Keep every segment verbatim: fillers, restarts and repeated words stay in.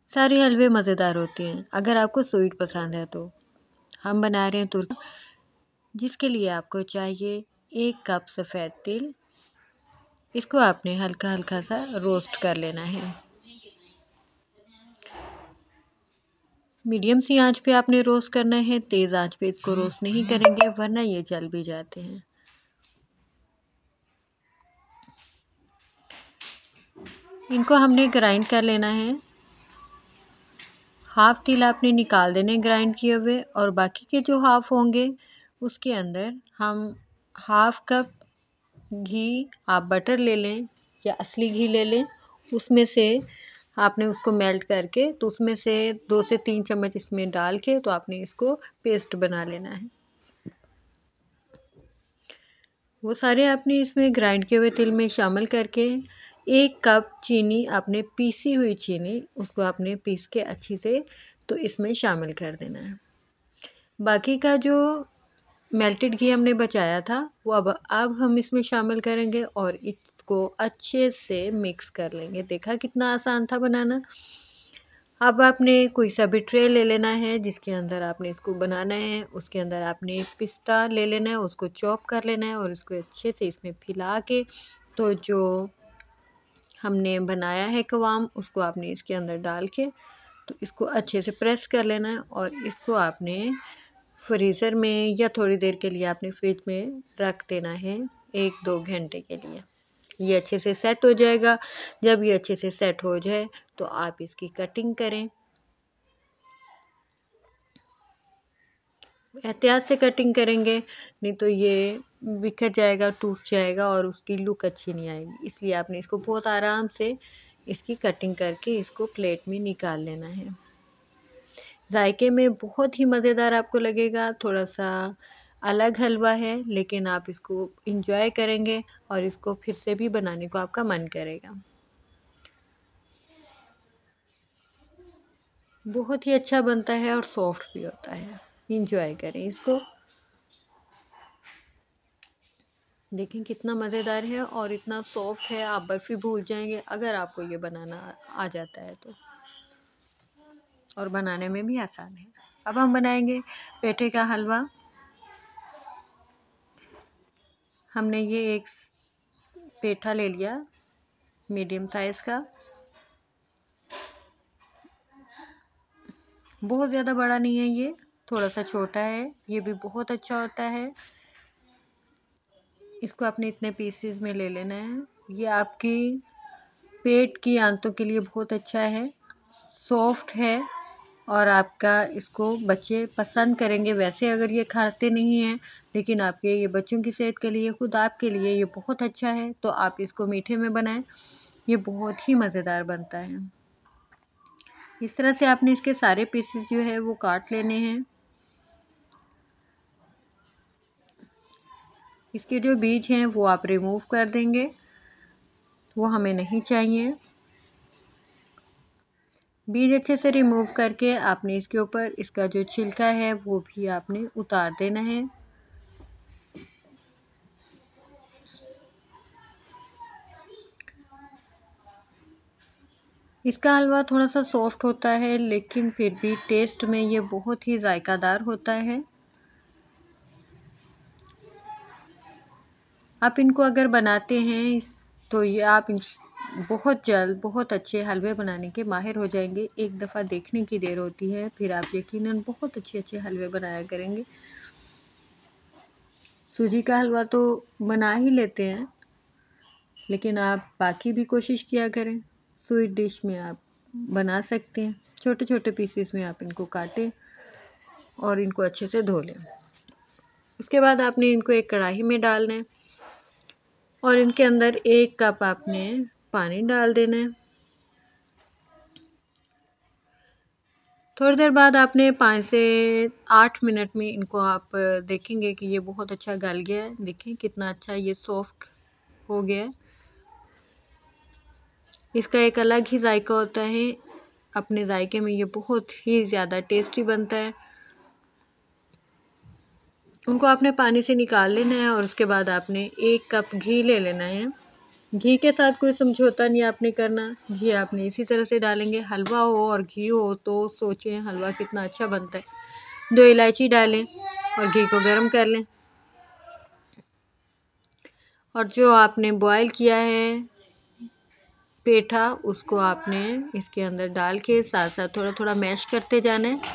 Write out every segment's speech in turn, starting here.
सारे हलवे मज़ेदार होते हैं। अगर आपको स्वीट पसंद है तो हम बना रहे हैं तुर्की, जिसके लिए आपको चाहिए एक कप सफ़ेद तिल। इसको आपने हल्का हल्का सा रोस्ट कर लेना है। मीडियम सी आंच पे आपने रोस्ट करना है, तेज़ आंच पे इसको रोस्ट नहीं करेंगे वरना ये जल भी जाते हैं। इनको हमने ग्राइंड कर लेना है। हाफ़ तिल आपने निकाल देने ग्राइंड किए हुए, और बाकी के जो हाफ़ होंगे उसके अंदर हम हाफ़ कप घी, आप बटर ले लें या असली घी ले लें, उसमें से आपने उसको मेल्ट करके तो उसमें से दो से तीन चम्मच इसमें डाल के तो आपने इसको पेस्ट बना लेना है। वो सारे आपने इसमें ग्राइंड किए हुए तिल में शामिल करके एक कप चीनी, आपने पीसी हुई चीनी, उसको आपने पीस के अच्छी से तो इसमें शामिल कर देना है। बाकी का जो मेल्टेड घी हमने बचाया था वो अब अब हम इसमें शामिल करेंगे और इसको अच्छे से मिक्स कर लेंगे। देखा कितना आसान था बनाना। अब आपने कोई सा भी ट्रे ले लेना है जिसके अंदर आपने इसको बनाना है। उसके अंदर आपने पिस्ता ले लेना है, उसको चॉप कर लेना है और उसको अच्छे से इसमें फैला के तो जो हमने बनाया है कवाम उसको आपने इसके अंदर डाल के तो इसको अच्छे से प्रेस कर लेना है और इसको आपने फ्रीज़र में या थोड़ी देर के लिए आपने फ्रिज में रख देना है, एक दो घंटे के लिए। ये अच्छे से सेट हो जाएगा। जब ये अच्छे से सेट हो जाए तो आप इसकी कटिंग करें। एहतियात से कटिंग करेंगे, नहीं तो ये बिखर जाएगा, टूट जाएगा और उसकी लुक अच्छी नहीं आएगी। इसलिए आपने इसको बहुत आराम से इसकी कटिंग करके इसको प्लेट में निकाल लेना है। जायके में बहुत ही मज़ेदार आपको लगेगा। थोड़ा सा अलग हलवा है लेकिन आप इसको इंजॉय करेंगे और इसको फिर से भी बनाने को आपका मन करेगा। बहुत ही अच्छा बनता है और सॉफ्ट भी होता है। इंजॉय करें इसको। देखें कितना मज़ेदार है और इतना सॉफ्ट है, आप बर्फ़ी भूल जाएंगे अगर आपको ये बनाना आ जाता है तो, और बनाने में भी आसान है। अब हम बनाएंगे पेठे का हलवा। हमने ये एक पेठा ले लिया मीडियम साइज़ का, बहुत ज़्यादा बड़ा नहीं है, ये थोड़ा सा छोटा है। ये भी बहुत अच्छा होता है। इसको आपने इतने पीसेस में ले लेना है। ये आपकी पेट की आंतों के लिए बहुत अच्छा है, सॉफ्ट है और आपका इसको बच्चे पसंद करेंगे। वैसे अगर ये खाते नहीं हैं लेकिन आपके ये बच्चों की सेहत के लिए, खुद आपके लिए ये बहुत अच्छा है, तो आप इसको मीठे में बनाएं। ये बहुत ही मज़ेदार बनता है। इस तरह से आपने इसके सारे पीसेस जो है वो काट लेने हैं। इसके जो बीज हैं वो आप रिमूव कर देंगे, वो हमें नहीं चाहिए। बीज अच्छे से रिमूव करके आपने इसके ऊपर इसका जो छिलका है वो भी आपने उतार देना है। इसका हलवा थोड़ा सा सॉफ्ट होता है लेकिन फिर भी टेस्ट में ये बहुत ही जायकादार होता है। आप इनको अगर बनाते हैं तो ये आप बहुत जल्द बहुत अच्छे हलवे बनाने के माहिर हो जाएंगे। एक दफ़ा देखने की देर होती है, फिर आप यकीनन बहुत अच्छे अच्छे हलवे बनाया करेंगे। सूजी का हलवा तो बना ही लेते हैं लेकिन आप बाकी भी कोशिश किया करें। स्वीट डिश में आप बना सकते हैं। छोटे छोटे पीसेस में आप इनको काटें और इनको अच्छे से धो लें। उसके बाद आपने इनको एक कढ़ाई में डालना है और इनके अंदर एक कप आपने पानी डाल देना है। थोड़ी देर बाद आपने पाँच से आठ मिनट में इनको आप देखेंगे कि ये बहुत अच्छा गल गया है। देखें कितना अच्छा ये सॉफ्ट हो गया है। इसका एक अलग ही जायका होता है। अपने जायके में ये बहुत ही ज़्यादा टेस्टी बनता है। उनको आपने पानी से निकाल लेना है और उसके बाद आपने एक कप घी ले लेना है। घी के साथ कोई समझौता नहीं आपने करना, घी आपने इसी तरह से डालेंगे। हलवा हो और घी हो तो सोचें हलवा कितना अच्छा बनता है। दो इलायची डालें और घी को गर्म कर लें। और जो आपने बॉयल किया है पेठा, उसको आपने इसके अंदर डाल के साथ साथ थोड़ा थोड़ा मैश करते जाना है।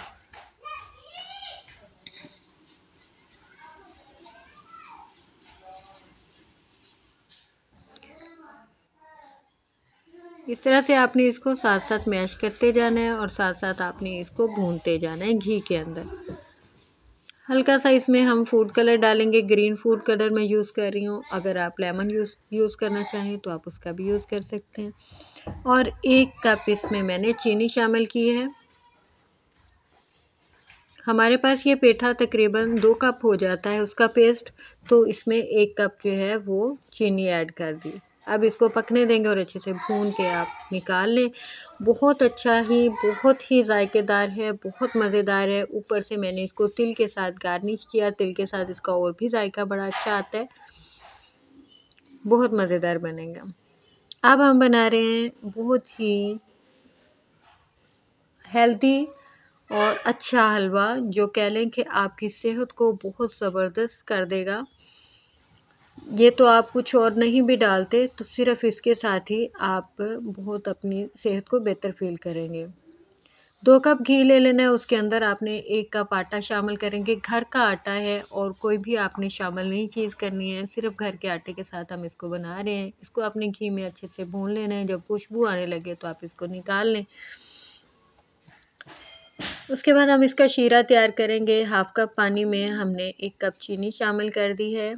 इस तरह से आपने इसको साथ साथ मैश करते जाना है और साथ साथ आपने इसको भूनते जाना है घी के अंदर। हल्का सा इसमें हम फूड कलर डालेंगे, ग्रीन फूड कलर मैं यूज़ कर रही हूँ। अगर आप लेमन यूज़ यूज़ करना चाहें तो आप उसका भी यूज़ कर सकते हैं। और एक कप इसमें मैंने चीनी शामिल की है। हमारे पास ये पेठा तकरीबन दो कप हो जाता है उसका पेस्ट, तो इसमें एक कप जो है वो चीनी ऐड कर दी। अब इसको पकने देंगे और अच्छे से भून के आप निकाल लें। बहुत अच्छा ही बहुत ही जायकेदार है, बहुत मज़ेदार है। ऊपर से मैंने इसको तिल के साथ गार्निश किया, तिल के साथ इसका और भी जायका बड़ा अच्छा आता है, बहुत मज़ेदार बनेगा। अब हम बना रहे हैं बहुत ही हेल्दी और अच्छा हलवा, जो कह लें कि आपकी सेहत को बहुत ज़बरदस्त कर देगा। ये तो आप कुछ और नहीं भी डालते तो सिर्फ़ इसके साथ ही आप बहुत अपनी सेहत को बेहतर फ़ील करेंगे। दो कप घी ले लेना है, उसके अंदर आपने एक कप आटा शामिल करेंगे। घर का आटा है और कोई भी आपने शामिल नहीं चीज़ करनी है, सिर्फ़ घर के आटे के साथ हम इसको बना रहे हैं। इसको आपने घी में अच्छे से भून लेना है, जब खुशबू आने लगे तो आप इसको निकाल लें। उसके बाद हम इसका शीरा तैयार करेंगे। हाफ़ कप पानी में हमने एक कप चीनी शामिल कर दी है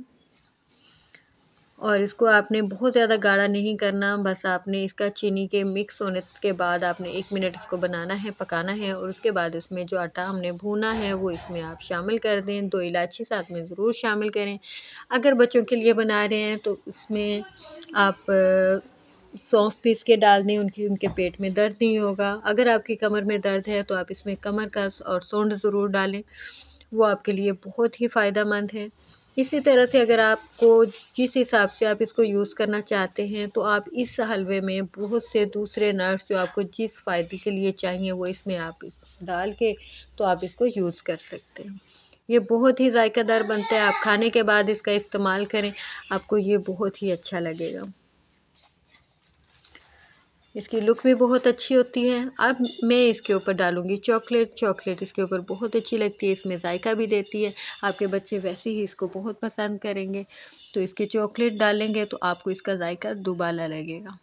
और इसको आपने बहुत ज़्यादा गाढ़ा नहीं करना, बस आपने इसका चीनी के मिक्स होने के बाद आपने एक मिनट इसको बनाना है, पकाना है और उसके बाद इसमें जो आटा हमने भूना है वो इसमें आप शामिल कर दें। दो इलायची साथ में ज़रूर शामिल करें। अगर बच्चों के लिए बना रहे हैं तो उसमें आप सौंफ पीस के डाल दें, उनकी उनके पेट में दर्द नहीं होगा। अगर आपकी कमर में दर्द है तो आप इसमें कमर कस और सौंठ ज़रूर डालें, वो आपके लिए बहुत ही फ़ायदेमंद है। इसी तरह से अगर आपको जिस हिसाब से आप इसको यूज़ करना चाहते हैं तो आप इस हलवे में बहुत से दूसरे नट्स जो आपको जिस फ़ायदे के लिए चाहिए वो इसमें आप इस डाल के तो आप इसको यूज़ कर सकते हैं। ये बहुत ही जायकादार बनता है। आप खाने के बाद इसका इस्तेमाल करें, आपको ये बहुत ही अच्छा लगेगा। इसकी लुक भी बहुत अच्छी होती है। अब मैं इसके ऊपर डालूँगी चॉकलेट। चॉकलेट इसके ऊपर बहुत अच्छी लगती है, इसमें जायका भी देती है। आपके बच्चे वैसे ही इसको बहुत पसंद करेंगे, तो इसके चॉकलेट डालेंगे तो आपको इसका जायका दुबाला लगेगा।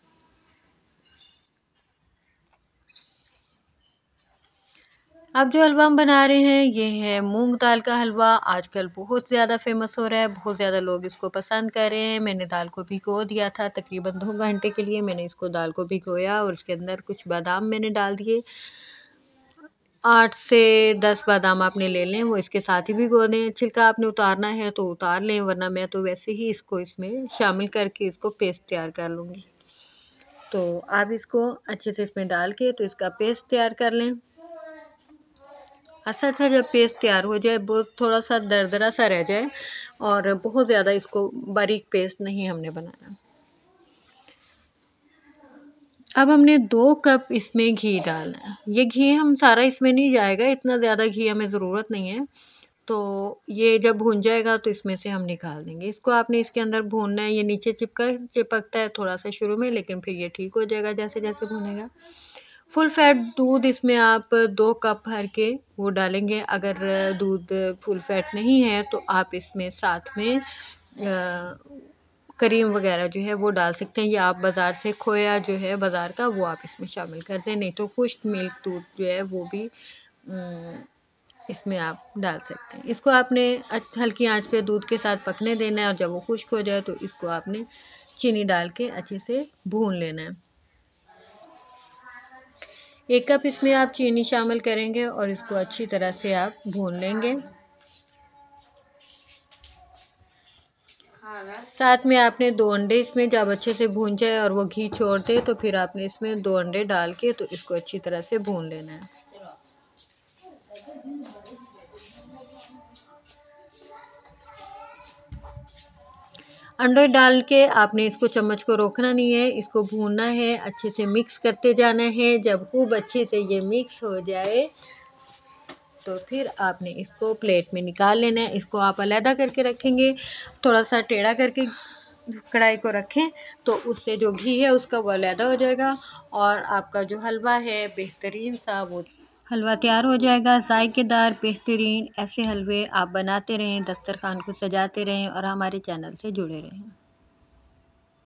अब जो हलवा हम बना रहे हैं ये है मूंग दाल का हलवा। आजकल बहुत ज़्यादा फेमस हो रहा है, बहुत ज़्यादा लोग इसको पसंद कर रहे हैं। मैंने दाल को भिगो दिया था तकरीबन दो घंटे के लिए। मैंने इसको दाल को भिगोया और उसके अंदर कुछ बादाम मैंने डाल दिए। आठ से दस बादाम आपने ले लें, वो इसके साथ ही भिगो दें। छिलका आपने उतारना है तो उतार लें, वरना मैं तो वैसे ही इसको इसमें शामिल करके इसको पेस्ट तैयार कर लूँगी। तो आप इसको अच्छे से इसमें डाल के तो इसका पेस्ट तैयार कर लें। अच्छा अच्छा जब पेस्ट तैयार हो जाए, बहुत थोड़ा सा दरदरा सा रह जाए और बहुत ज़्यादा इसको बारीक पेस्ट नहीं हमने बनाना। अब हमने दो कप इसमें घी डालना है। ये घी हम सारा इसमें नहीं जाएगा, इतना ज़्यादा घी हमें ज़रूरत नहीं है। तो ये जब भून जाएगा तो इसमें से हम निकाल देंगे। इसको आपने इसके अंदर भूनना है। ये नीचे चिपका चिपकता है थोड़ा सा शुरू में, लेकिन फिर ये ठीक हो जाएगा जैसे जैसे भुनेगा। फुल फैट दूध इसमें आप दो कप भर के वो डालेंगे। अगर दूध फुल फैट नहीं है तो आप इसमें साथ में आ, क्रीम वगैरह जो है वो डाल सकते हैं, या आप बाज़ार से खोया जो है बाज़ार का वो आप इसमें शामिल कर दें। नहीं तो खुश्क मिल्क दूध जो है वो भी इसमें आप डाल सकते हैं। इसको आपने हल्की आंच पे दूध के साथ पकने देना है और जब वो खुश्क हो जाए तो इसको आपने चीनी डाल के अच्छे से भून लेना है। एक कप इसमें आप चीनी शामिल करेंगे और इसको अच्छी तरह से आप भून लेंगे। साथ में आपने दो अंडे इसमें जब अच्छे से भून जाए और वो घी छोड़ दे तो फिर आपने इसमें दो अंडे डाल के तो इसको अच्छी तरह से भून लेना है। अंडे डाल के आपने इसको चम्मच को रोकना नहीं है, इसको भूनना है, अच्छे से मिक्स करते जाना है। जब खूब अच्छे से ये मिक्स हो जाए तो फिर आपने इसको प्लेट में निकाल लेना है। इसको आप अलग करके रखेंगे, थोड़ा सा टेढ़ा करके कढ़ाई को रखें तो उससे जो घी है उसका वो अलग हो जाएगा और आपका जो हलवा है बेहतरीन सा वो हलवा तैयार हो जाएगा। जायकेदार बेहतरीन ऐसे हलवे आप बनाते रहें, दस्तरखान को सजाते रहें और हमारे चैनल से जुड़े रहें।